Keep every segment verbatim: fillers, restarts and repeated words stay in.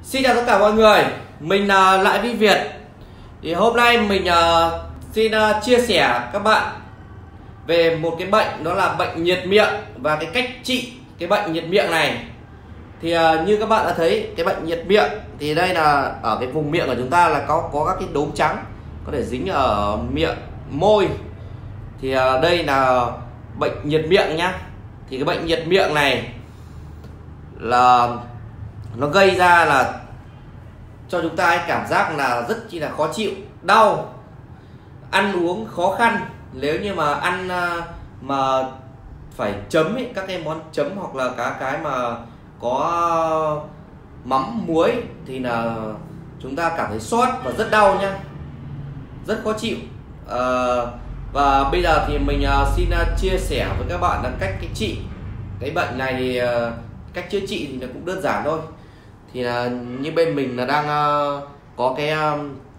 Xin chào tất cả mọi người, mình là Lại Vi Việt. Thì hôm nay mình uh, xin uh, chia sẻ các bạn về một cái bệnh, đó là bệnh nhiệt miệng và cái cách trị cái bệnh nhiệt miệng này. Thì uh, như các bạn đã thấy, cái bệnh nhiệt miệng thì đây là ở cái vùng miệng của chúng ta là có có các cái đốm trắng có thể dính ở miệng, môi. Thì uh, đây là bệnh nhiệt miệng nhá. Thì cái bệnh nhiệt miệng này là nó gây ra là cho chúng ta cái cảm giác là rất chi là khó chịu, đau, ăn uống khó khăn. Nếu như mà ăn mà phải chấm ấy, các cái món chấm hoặc là các cái mà có mắm muối thì là chúng ta cảm thấy sót và rất đau nha, rất khó chịu. à, Và bây giờ thì mình xin chia sẻ với các bạn là cách cái trị cái bệnh này. Thì cách chữa trị thì nó cũng đơn giản thôi. Thì là như bên mình là đang uh, có cái uh,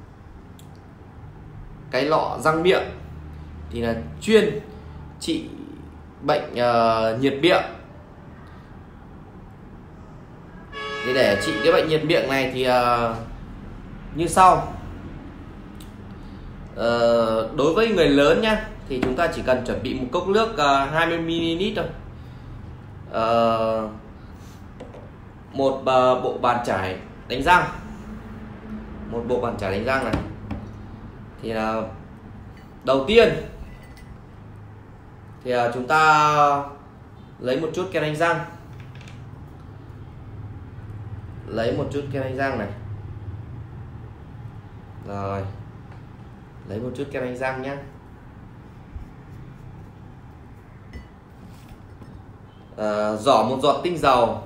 cái lọ răng miệng thì là chuyên trị bệnh uh, nhiệt miệng. Thì để trị cái bệnh nhiệt miệng này thì uh, như sau. Uh, đối với người lớn nhá, thì chúng ta chỉ cần chuẩn bị một cốc nước uh, hai mươi mi li lít thôi. Uh, một bộ bàn chải đánh răng, một bộ bàn chải đánh răng này. Thì là đầu tiên thì chúng ta lấy một chút kem đánh răng, lấy một chút kem đánh răng này, rồi lấy một chút kem đánh răng nhé. À, giỏ một giọt tinh dầu,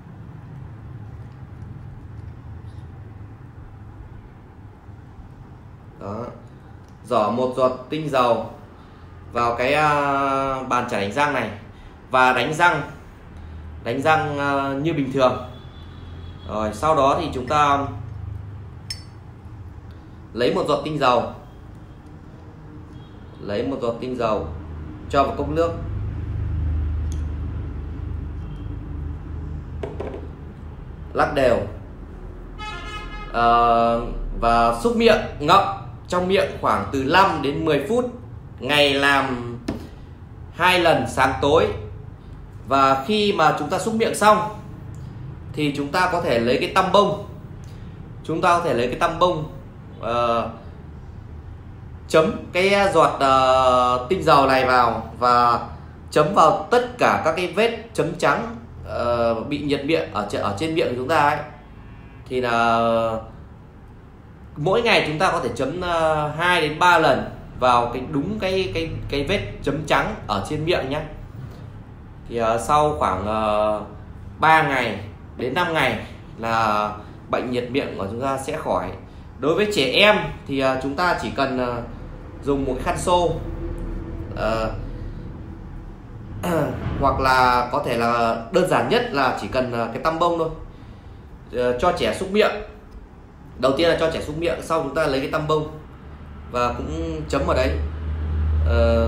đó, giỏ một giọt tinh dầu vào cái uh, bàn chải đánh răng này và đánh răng đánh răng uh, như bình thường. Rồi sau đó thì chúng ta lấy một giọt tinh dầu, lấy một giọt tinh dầu cho vào cốc nước, lắc đều uh, và xúc miệng, ngậm trong miệng khoảng từ năm đến mười phút, ngày làm hai lần sáng tối. Và khi mà chúng ta xúc miệng xong thì chúng ta có thể lấy cái tăm bông, chúng ta có thể lấy cái tăm bông uh, chấm cái giọt uh, tinh dầu này vào và chấm vào tất cả các cái vết chấm trắng uh, bị nhiệt miệng ở ở trên miệng của chúng ta ấy. Thì là mỗi ngày chúng ta có thể chấm hai đến ba lần vào cái đúng cái cái cái vết chấm trắng ở trên miệng nhé. Thì uh, sau khoảng uh, ba ngày đến năm ngày là bệnh nhiệt miệng của chúng ta sẽ khỏi. Đối với trẻ em thì uh, chúng ta chỉ cần uh, dùng một khăn xô, uh, hoặc là có thể là đơn giản nhất là chỉ cần uh, cái tăm bông thôi, uh, cho trẻ xúc miệng. Đầu tiên là cho trẻ xúc miệng, sau chúng ta lấy cái tăm bông và cũng chấm vào đấy. Ờ,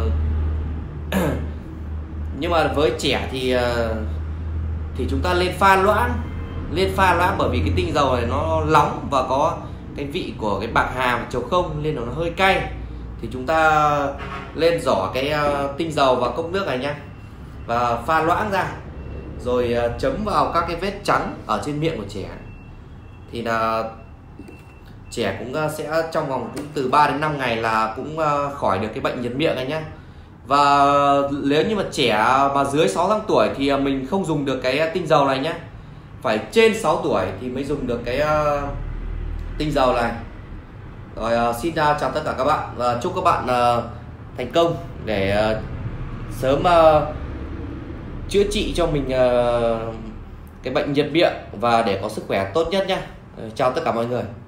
nhưng mà với trẻ thì thì chúng ta lên pha loãng, lên pha loãng bởi vì cái tinh dầu này nó nóng và có cái vị của cái bạc hà và trầu không nên nó hơi cay. Thì chúng ta lên giỏ cái tinh dầu vào cốc nước này nhá, và pha loãng ra rồi chấm vào các cái vết trắng ở trên miệng của trẻ. Thì là trẻ cũng sẽ trong vòng cũng từ ba đến năm ngày là cũng khỏi được cái bệnh nhiệt miệng này nhé. Và nếu như mà trẻ mà dưới sáu tháng tuổi thì mình không dùng được cái tinh dầu này nhé, phải trên sáu tuổi thì mới dùng được cái tinh dầu này. Rồi xin chào tất cả các bạn và chúc các bạn thành công để sớm chữa trị cho mình cái bệnh nhiệt miệng và để có sức khỏe tốt nhất nhé. Chào tất cả mọi người.